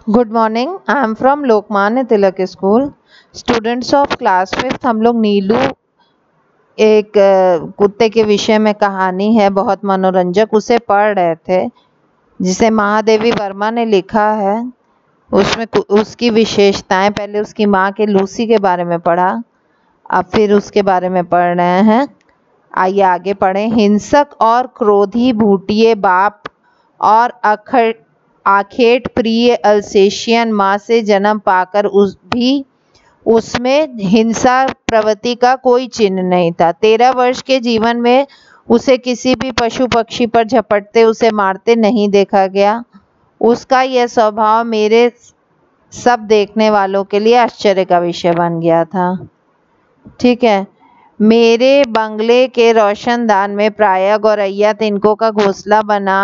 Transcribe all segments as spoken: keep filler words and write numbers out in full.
Good morning. I am from Lokmanya Tilak school. Students of class fifth, हम लोग नीलू एक अ, कुत्ते के विषय में कहानी है, बहुत मनोरंजक, उसे पढ़ रहे थे, जिसे महादेवी वर्मा ने लिखा है। उसमें कु- उसकी विशेषताएं, पहले उसकी माँ के लूसी के बारे में पढ़ा, अब फिर उसके बारे में पढ़ रहे हैं। आइए आगे पढ़ें। हिंसक और क्रोधी भूटिये बाप और अखड़ आखेट प्रिय अल्सेशियन माँ से जन्म पाकर उस भी उसमें हिंसा प्रवृत्ति का कोई चिन्ह नहीं था। तेरह वर्ष के जीवन में उसे किसी भी पशु पक्षी पर झपटते, उसे मारते नहीं देखा गया। उसका यह स्वभाव मेरे सब देखने वालों के लिए आश्चर्य का विषय बन गया था। ठीक है। मेरे बंगले के रोशनदान में प्रायः गौरैया तिनकों का घोंसला बना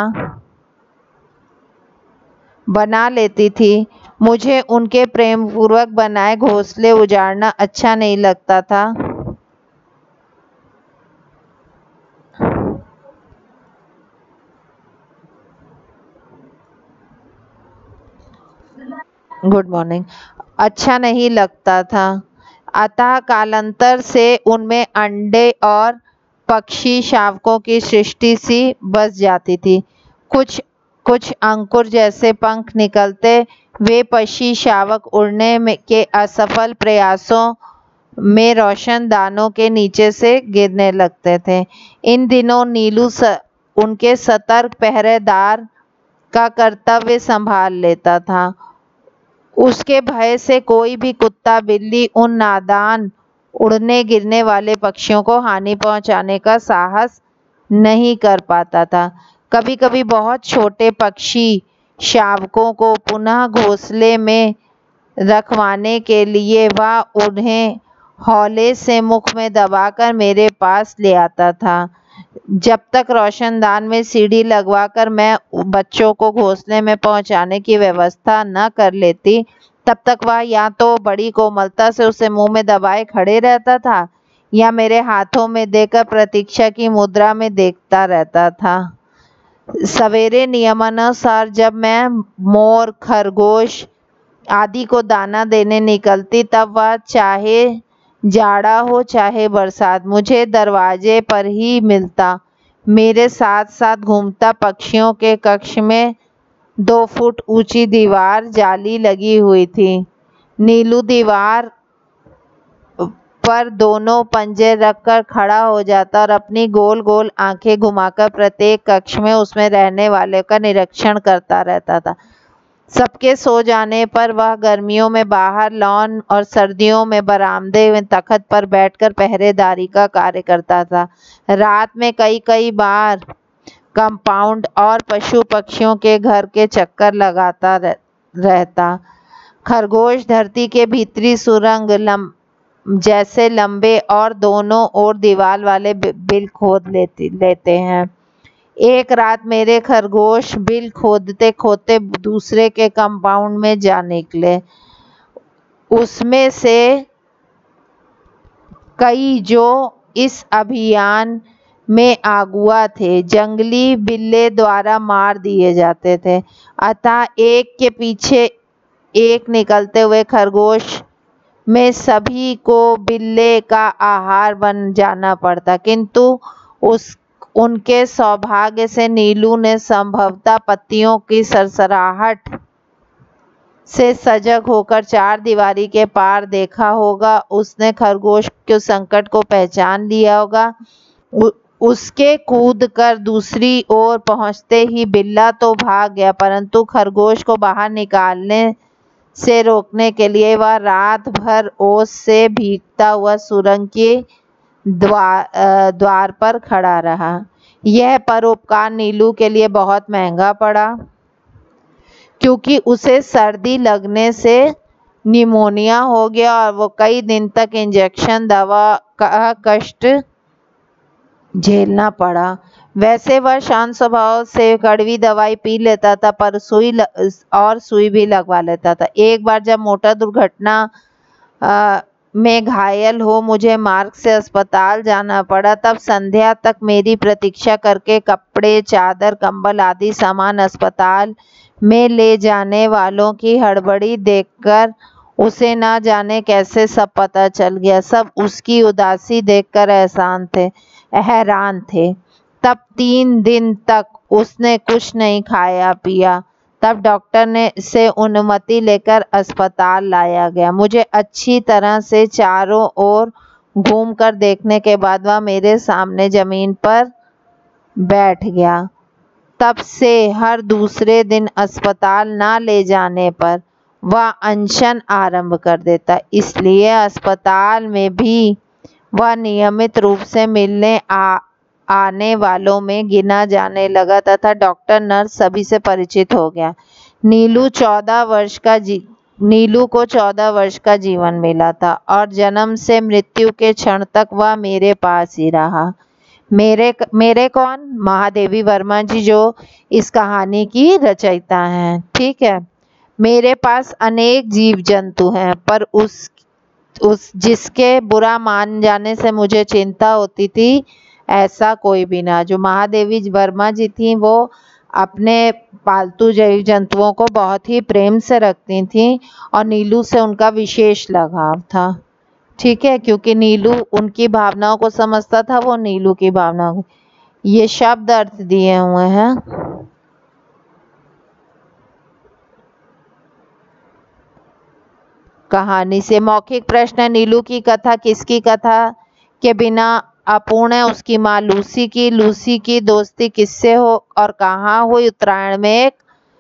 बना लेती थी। मुझे उनके प्रेमपूर्वक बनाए घोंसले उजाड़ना अच्छा नहीं लगता था। Good morning. अच्छा नहीं लगता था। अतः कालांतर से उनमें अंडे और पक्षी शावकों की सृष्टि सी बस जाती थी। कुछ कुछ अंकुर जैसे पंख निकलते, वे पक्षी शावक उड़ने में के असफल प्रयासों में रोशनदानों के नीचे से गिरने लगते थे। इन दिनों नीलू स, उनके सतर्क पहरेदार का कर्तव्य संभाल लेता था। उसके भय से कोई भी कुत्ता बिल्ली उन नादान उड़ने गिरने वाले पक्षियों को हानि पहुंचाने का साहस नहीं कर पाता था। कभी कभी बहुत छोटे पक्षी शावकों को पुनः घोंसले में रखवाने के लिए वह उन्हें हौले से मुख में दबाकर मेरे पास ले आता था। जब तक रोशनदान में सीढ़ी लगवाकर मैं बच्चों को घोंसले में पहुंचाने की व्यवस्था न कर लेती, तब तक वह या तो बड़ी कोमलता से उसे मुंह में दबाए खड़े रहता था, या मेरे हाथों में देकर प्रतीक्षा की मुद्रा में देखता रहता था। सवेरे नियमानुसार जब मैं मोर, खरगोश आदि को दाना देने निकलती, तब वह चाहे जाड़ा हो चाहे बरसात मुझे दरवाजे पर ही मिलता। मेरे साथ साथ घूमता। पक्षियों के कक्ष में दो फुट ऊंची दीवार जाली लगी हुई थी। नीलू दीवार पर दोनों पंजे रखकर खड़ा हो जाता और अपनी गोल गोल आंखें घुमाकर प्रत्येक कक्ष में उसमें रहने वाले का निरीक्षण करता रहता था। सबके सो जाने पर वह गर्मियों में बाहर लॉन और सर्दियों में बरामदे में तख्त पर बैठकर पहरेदारी का कार्य करता था। रात में कई कई बार कंपाउंड और पशु पक्षियों के घर के चक्कर लगाता रह, रहता। खरगोश धरती के भीतरी सुरंग लम, जैसे लंबे और दोनों ओर दीवार वाले बिल खोद लेते लेते हैं। एक रात मेरे खरगोश बिल खोदते खोदते दूसरे के कंपाउंड में जा निकले। उसमें से कई जो इस अभियान में आगुआ थे, जंगली बिल्ले द्वारा मार दिए जाते थे। अतः एक के पीछे एक निकलते हुए खरगोश में सभी को बिल्ले का आहार बन जाना पड़ता। किंतु उस उनके सौभाग्य से नीलू ने संभवतः पत्तियों की सरसराहट से सजग होकर चार दीवारी के पार देखा होगा। उसने खरगोश के संकट को पहचान लिया होगा। उ, उसके कूद कर दूसरी ओर पहुंचते ही बिल्ला तो भाग गया, परंतु खरगोश को बाहर निकालने से रोकने के लिए वह रात भर ओस से भीगता हुआ सुरंग के द्वार द्वार पर खड़ा रहा। यह परोपकार नीलू के लिए बहुत महंगा पड़ा, क्योंकि उसे सर्दी लगने से निमोनिया हो गया और वो कई दिन तक इंजेक्शन दवा का कष्ट झेलना पड़ा। वैसे वह शांत स्वभाव से कड़वी दवाई पी लेता था, पर सुई ल, और सुई भी लगवा लेता था। एक बार जब मोटर दुर्घटना आ, में घायल हो मुझे मार्ग से अस्पताल जाना पड़ा, तब संध्या तक मेरी प्रतीक्षा करके कपड़े, चादर, कंबल आदि सामान अस्पताल में ले जाने वालों की हड़बड़ी देखकर उसे ना जाने कैसे सब पता चल गया। सब उसकी उदासी देखकर एहसान थे हैरान थे। तब तीन दिन तक उसने कुछ नहीं खाया पिया। तब डॉक्टर ने से अनुमति लेकर अस्पताल लाया गया। मुझे अच्छी तरह से चारों ओर घूमकर देखने के बाद वह मेरे सामने जमीन पर बैठ गया। तब से हर दूसरे दिन अस्पताल ना ले जाने पर वह अनशन आरंभ कर देता। इसलिए अस्पताल में भी वह नियमित रूप से मिलने आ आने वालों में गिना जाने लगा तथा डॉक्टर नर्स सभी से परिचित हो गया। नीलू चौदह वर्ष का जी नीलू को चौदह वर्ष का जीवन मिला था और जन्म से मृत्यु के क्षण तक वह मेरे पास ही रहा। मेरे मेरे कौन? महादेवी वर्मा जी, जो इस कहानी की रचयिता हैं। ठीक है। मेरे पास अनेक जीव जंतु हैं, पर उस उस जिसके बुरा मान जाने से मुझे चिंता होती थी ऐसा कोई भी ना। जो महादेवी वर्मा जी थी वो अपने पालतू जीव जंतुओं को बहुत ही प्रेम से रखती थीं और नीलू से उनका विशेष लगाव था। ठीक है, क्योंकि नीलू उनकी भावनाओं को समझता था, वो नीलू की भावनाओं को। ये शब्द अर्थ दिए हुए हैं। कहानी से मौखिक प्रश्न है, नीलू की कथा किसकी कथा के बिना अपूर्ण है? उसकी माँ लूसी की। लूसी की दोस्ती किससे हो और कहाँ हुई? उत्तरायण में एक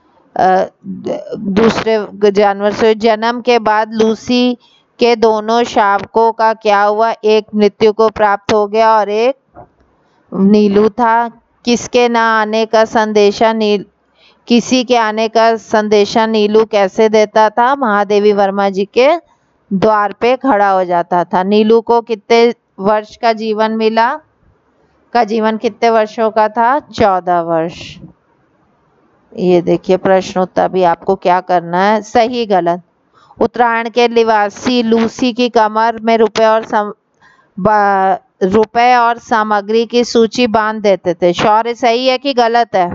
दूसरे जानवर से। जन्म के बाद लूसी के दोनों शावकों का क्या हुआ? एक मृत्यु को प्राप्त हो गया और एक नीलू था। किसके ना आने का संदेशा नील किसी के आने का संदेशा नीलू कैसे देता था? महादेवी वर्मा जी के द्वार पे खड़ा हो जाता था। नीलू को कितने वर्ष का जीवन मिला? का जीवन कितने वर्षों का था? चौदह वर्ष। ये देखिए प्रश्न उत्तर भी आपको क्या करना है, सही गलत। उत्तरायण के निवासी लूसी की कमर में रुपए और सम, रुपए और सामग्री की सूची बांध देते थे। शौर्य सही है कि गलत है?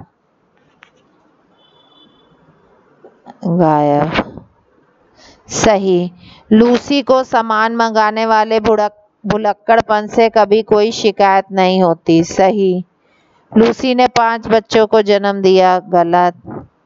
गायब। सही। लूसी को सामान मंगाने वाले भुड़क भुलक्कड़पन से कभी कोई शिकायत नहीं होती। सही। लूसी ने पांच बच्चों को जन्म दिया। गलत।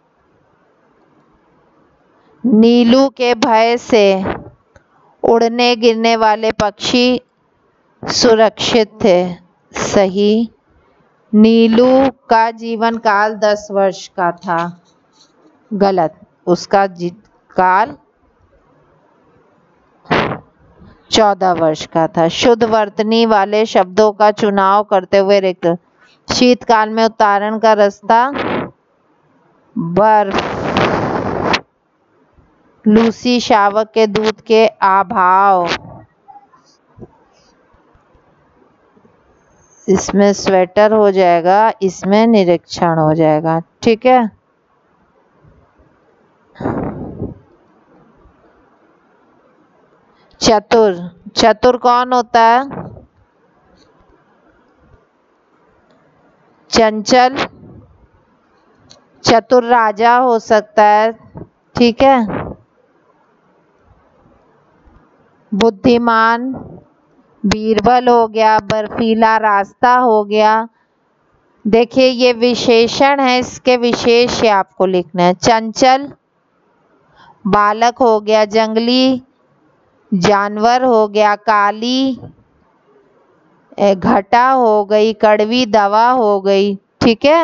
नीलू के भय से उड़ने गिरने वाले पक्षी सुरक्षित थे। सही। नीलू का जीवन काल दस वर्ष का था। गलत। उसका काल चौदह वर्ष का था। शुद्ध वर्तनी वाले शब्दों का चुनाव करते हुए रिक्त। शीतकाल में उत्तरायण का रास्ता बर्फ। लूसी शावक के दूध के अभाव। इसमें स्वेटर हो जाएगा, इसमें निरीक्षण हो जाएगा। ठीक है। चतुर। चतुर कौन होता है? चंचल। चतुर राजा हो सकता है। ठीक है। बुद्धिमान बीरबल हो गया। बर्फीला रास्ता हो गया। देखिए ये विशेषण है, इसके विशेष आपको लिखना है। चंचल बालक हो गया। जंगली जानवर हो गया। काली घटा हो गई। कड़वी दवा हो गई। ठीक है।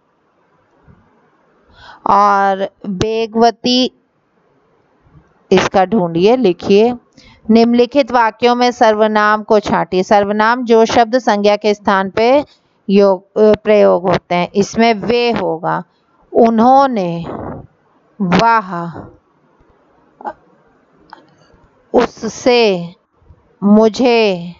और बेगवती, इसका ढूंढिए, लिखिए। निम्नलिखित वाक्यों में सर्वनाम को छांटिए। सर्वनाम जो शब्द संज्ञा के स्थान पे योग प्रयोग होते हैं। इसमें वे होगा। उन्होंने, वह, उससे, मुझे,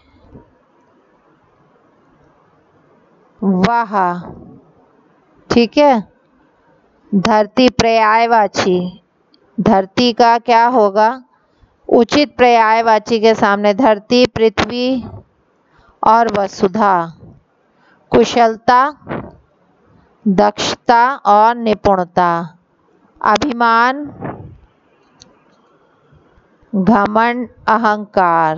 वह। ठीक है। धरती पर्यायवाची। धरती का क्या होगा? उचित पर्यायवाची के सामने धरती, पृथ्वी और वसुधा। कुशलता, दक्षता और निपुणता। अभिमान, घमंड, अहंकार।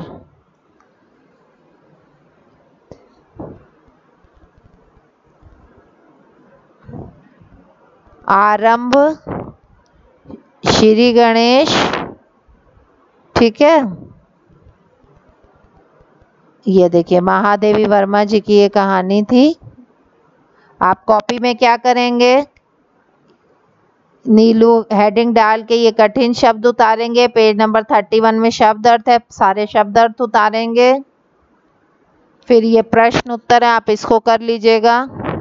आरंभ, श्री गणेश। ठीक है, ये देखिए महादेवी वर्मा जी की ये कहानी थी। आप कॉपी में क्या करेंगे, नीलू हेडिंग डाल के ये कठिन शब्द उतारेंगे। पेज नंबर इकतीस में शब्द अर्थ है, सारे शब्द अर्थ उतारेंगे। फिर ये प्रश्न उत्तर है, आप इसको कर लीजिएगा।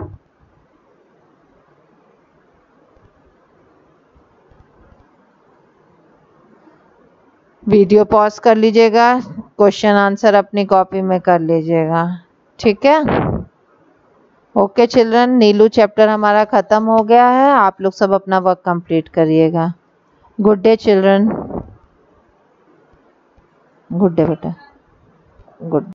वीडियो पॉज कर लीजिएगा, क्वेश्चन आंसर अपनी कॉपी में कर लीजिएगा। ठीक है, ओके चिल्ड्रन, नीलू चैप्टर हमारा खत्म हो गया है। आप लोग सब अपना वर्क कंप्लीट करिएगा। Good day children, good day बेटा, गुड।